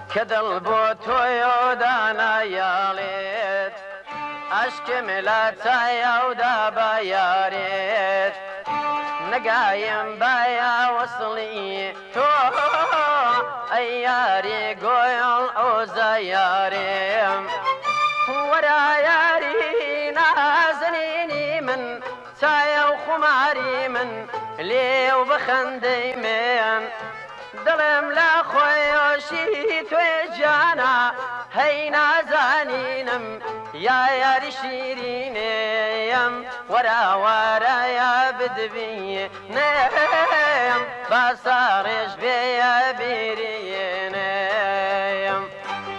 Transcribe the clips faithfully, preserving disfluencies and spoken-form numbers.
كدل بوتو دانا ياليت اشكم لا تايودا بياريت نقايم بايا وصلي تو اياري قويل اوزياريم ورا ياري نازنيني من تايا وخماري من لي وبخندي من دلم لا خويوشي توجانا هينا زانينم يا يا شيرينيم ورا ورا يا بدبي نيم بصارش بيا بيرينيم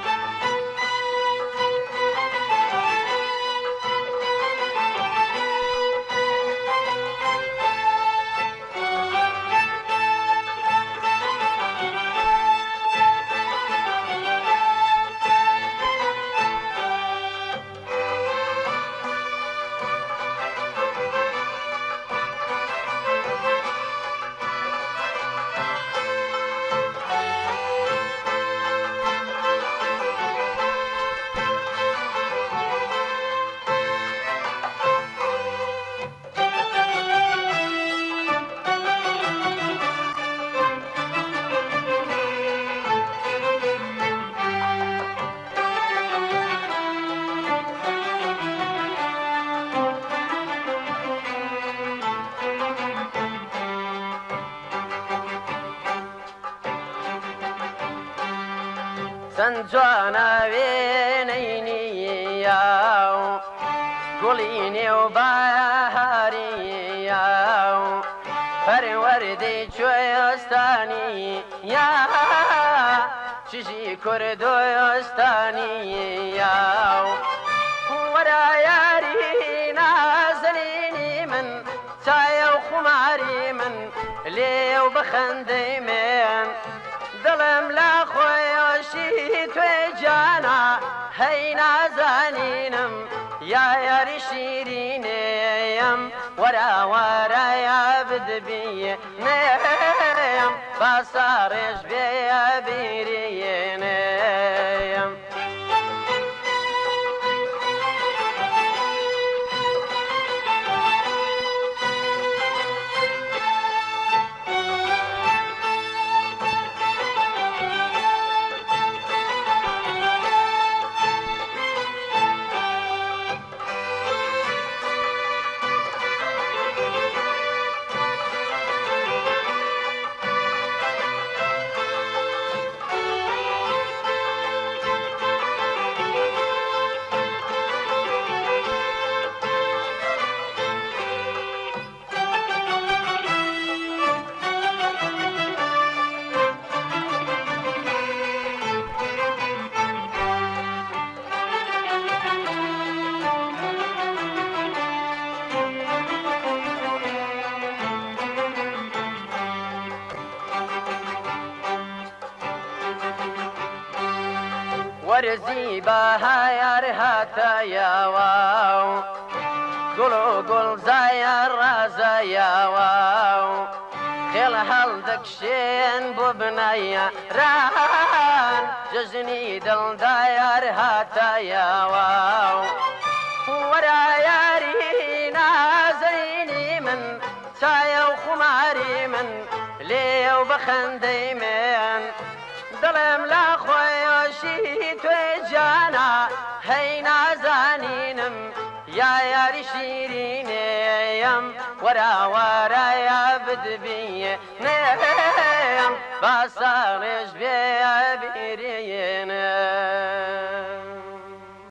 سنجوانا وينيني ياو قوليني وباهاري ياو فروردي شويستاني يا شجي كردو يستاني ياو ورا ياري نازليني من تايا وخماري من ليو بخندي من دلم لا خويوشي توجانا هينا زانينم يا يا شيرينيم ورا ورا يا بدبي نيم بصارش بيا بيرينيم ورزي باها يارهاتا يا واو قولوا قول زاير رازا يا واو خيل هالدك شين ببنايا ران جزني دل داير هاتا يا واو ورا ياري نازليني من تايا وخماري من ليو بخندي من دلم لا خويوشي توجانا هينا زانينم يا يا شيرينيم ورا ورا يا بدبي نيم بصارش بيا بيرينيم